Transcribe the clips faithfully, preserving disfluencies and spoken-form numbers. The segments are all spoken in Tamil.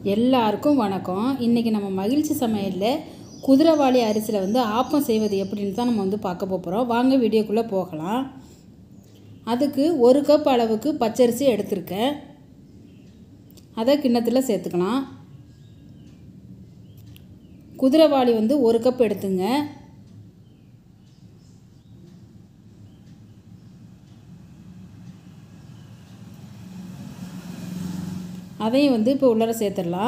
எல்லாருக்கும் வணக்கம். இன்றைக்கி நம்ம மகிழ்ச்சி சமையலில் குதிரைவாலி அரிசியில் வந்து ஆப்பம் செய்வது எப்படின்னு தான் நம்ம வந்து பார்க்க போகிறோம். வாங்க வீடியோக்குள்ளே போகலாம். அதுக்கு ஒரு கப் அளவுக்கு பச்சரிசி எடுத்திருக்கேன். அதை கிண்ணத்தில் சேர்த்துக்கலாம். குதிரைவாலி வந்து ஒரு கப் எடுத்துங்க. அதையும் வந்து இப்போ உள்ளார சேர்த்துடலாம்.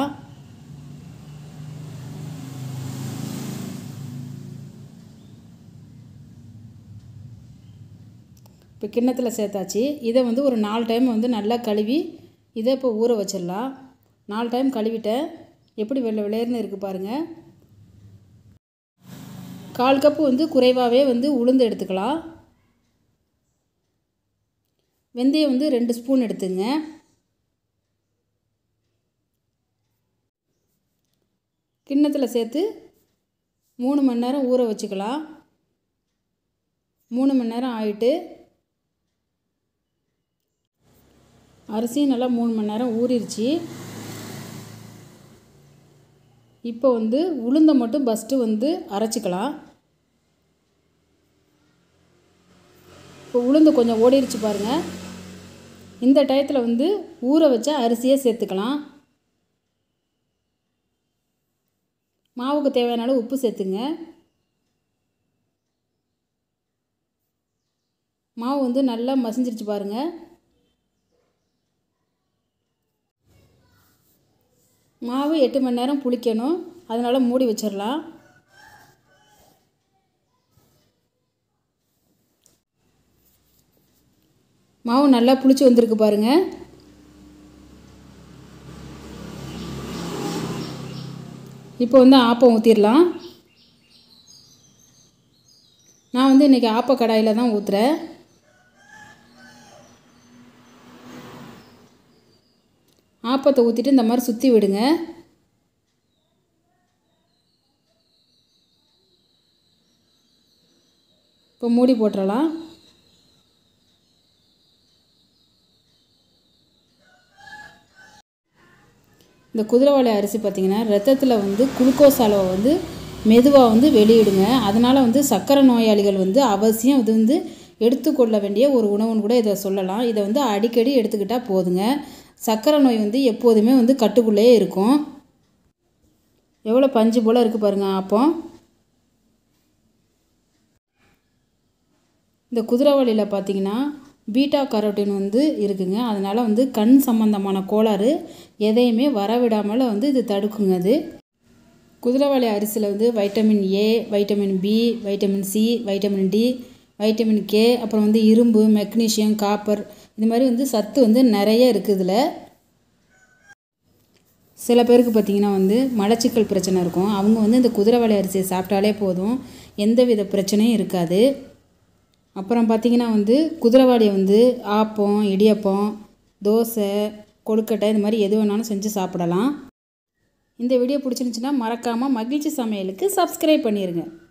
இப்போ கிண்ணத்தில் சேர்த்தாச்சு. இதை வந்து ஒரு நாலு டைம் வந்து நல்லா கழுவி இதை இப்போ ஊற வச்சிடலாம். நாலு டைம் கழுவிட்டேன். எப்படி வெள்ளை வெள்ளையர்னு இருக்குது பாருங்கள். கால் கப்பு வந்து குறைவாகவே வந்து உளுந்து எடுத்துக்கலாம். வெந்தயம் வந்து ரெண்டு ஸ்பூன் எடுத்துங்க. கிண்ணத்தில் சேர்த்து மூணு மணி நேரம் ஊற வச்சுக்கலாம். மூணு மணி நேரம் ஆகிட்டு அரிசியும் நல்லா மூணு மணி நேரம் ஊறிடுச்சு. இப்போ வந்து உளுந்தை மட்டும் ஃபஸ்ட்டு வந்து அரைச்சிக்கலாம். இப்போ உளுந்து கொஞ்சம் ஓடிடுச்சு பாருங்கள். இந்த டயத்தில் வந்து ஊற வச்ச அரிசியை சேர்த்துக்கலாம். மாவுக்கு தேவையான அளவு உப்பு சேர்த்துங்க. மாவு வந்து நல்லா மசிஞ்சிருச்சு பாருங்கள். மாவு எட்டு மணி நேரம் புளிக்கணும். அதனால் மூடி வச்சிடலாம். மாவு நல்லா புளிச்சு வந்திருக்கு பாருங்கள். இப்போ வந்து ஆப்பம் ஊற்றிடலாம். நான் வந்து இன்றைக்கி ஆப்ப கடாயில் தான் ஊற்றுறேன். ஆப்பத்தை ஊற்றிட்டு இந்த மாதிரி சுற்றி விடுங்க. இப்போ மூடி போட்டுடலாம். இந்த குதிரைவாலி அரிசி பார்த்திங்கன்னா ரத்தத்தில் வந்து குளுக்கோஸ் அளவை வந்து மெதுவாக வந்து வெளியிடுங்க. அதனால் வந்து சர்க்கரை நோயாளிகள் வந்து அவசியம் இது வந்து எடுத்துக்கொள்ள வேண்டிய ஒரு உணவுன்னு கூட இதை சொல்லலாம். இதை வந்து அடிக்கடி எடுத்துக்கிட்டால் போதுங்க. சர்க்கரை நோய் வந்து எப்போதுமே வந்து கட்டுக்குள்ளேயே இருக்கும். எவ்வளோ பஞ்சு போல் இருக்குது பாருங்கள் ஆப்பம். இந்த குதிரைவாலியில் பார்த்திங்கன்னா பீட்டா கரோட்டின் வந்து இருக்குங்க. அதனால் வந்து கண் சம்பந்தமான கோளாறு எதையுமே வரவிடாமல் வந்து இது தடுக்குங்க. அது குதிரைவாலி அரிசியில் வந்து vitamin A, vitamin B, vitamin C, vitamin D, vitamin K, அப்புறம் வந்து இரும்பு, மெக்னீஷியம், காப்பர், இது மாதிரி வந்து சத்து வந்து நிறைய இருக்குது. இதில் சில பேருக்கு பார்த்திங்கன்னா வந்து மலச்சிக்கல் பிரச்சனை இருக்கும். அவங்க வந்து இந்த குதிரைவாலி அரிசியை சாப்பிட்டாலே போதும், எந்தவித பிரச்சனையும் இருக்காது. அப்புறம் பார்த்திங்கன்னா வந்து குதிரைவாலியை வந்து ஆப்பம், இடியப்பம், தோசை, கொழுக்கட்டை இது மாதிரி எது வேணாலும் செஞ்சு சாப்பிடலாம். இந்த வீடியோ பிடிச்சிருந்துச்சுன்னா மறக்காமல் மகிழ்ச்சி சமையலுக்கு சப்ஸ்கிரைப் பண்ணிடுங்க.